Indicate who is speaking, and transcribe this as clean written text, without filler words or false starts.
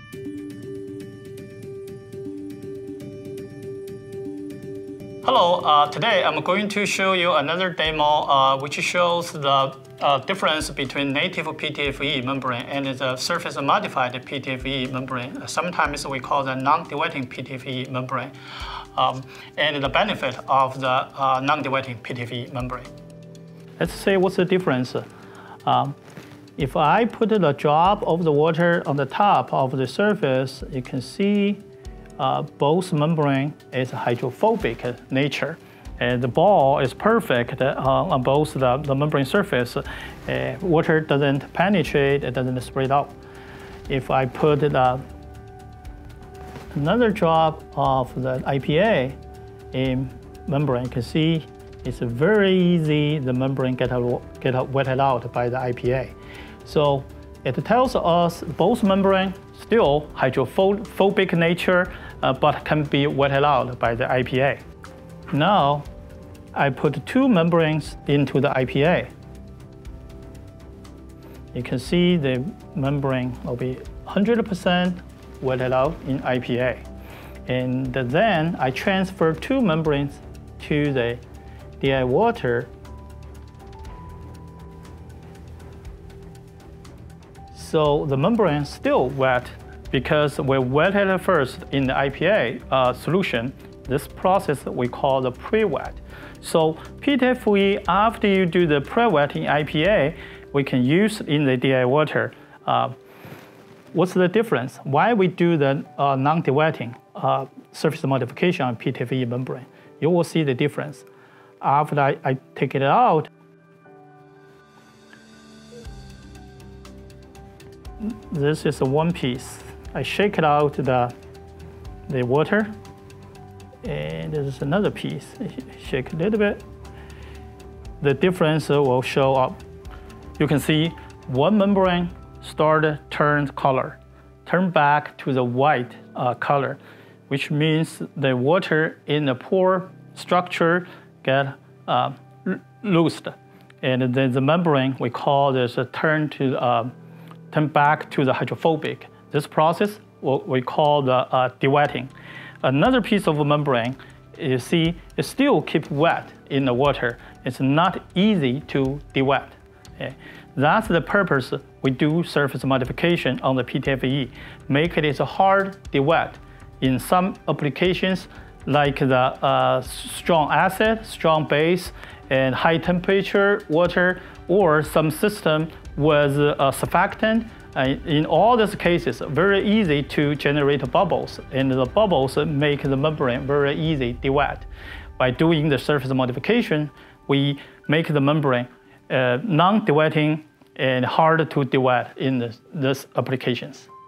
Speaker 1: Hello, today I'm going to show you another demo which shows the difference between native PTFE membrane and the surface modified PTFE membrane. Sometimes we call the non-dewetting PTFE membrane, and the benefit of the non-dewetting PTFE membrane. Let's say what's the difference. If I put a drop of the water on the top of the surface, you can see both membrane is hydrophobic nature. And the ball is perfect on both the membrane surface. Water doesn't penetrate, it doesn't spread out. If I put another drop of the IPA in membrane, you can see it's very easy, the membrane get wetted out by the IPA. So it tells us both membrane still hydrophobic nature, but can be wetted out by the IPA. Now, I put two membranes into the IPA. You can see the membrane will be 100% wetted out in IPA. And then I transfer two membranes to the DI water. So the membrane is still wet because we wetted it first in the IPA solution. This process we call the pre-wet. So PTFE, after you do the pre-wet in IPA, we can use in the DI water. What's the difference? Why we do the non-dewetting surface modification on PTFE membrane? You will see the difference. After I take it out, this is one piece. I shake it out the water, and this is another piece. Shake a little bit. The difference will show up. You can see one membrane turn color, turn back to the white color, which means the water in the pore structure get loosed, and then the membrane we call this turn back to the hydrophobic. This process we call the dewetting. Another piece of membrane, you see, it still keeps wet in the water. It's not easy to dewet. Okay? That's the purpose we do surface modification on the PTFE. Make it a hard dewet. In some applications, like the strong acid, strong base, and high temperature water, or some system with surfactant. In all these cases, very easy to generate bubbles, and the bubbles make the membrane very easy dewet. By doing the surface modification, we make the membrane non-dewetting and hard to dewet in these applications.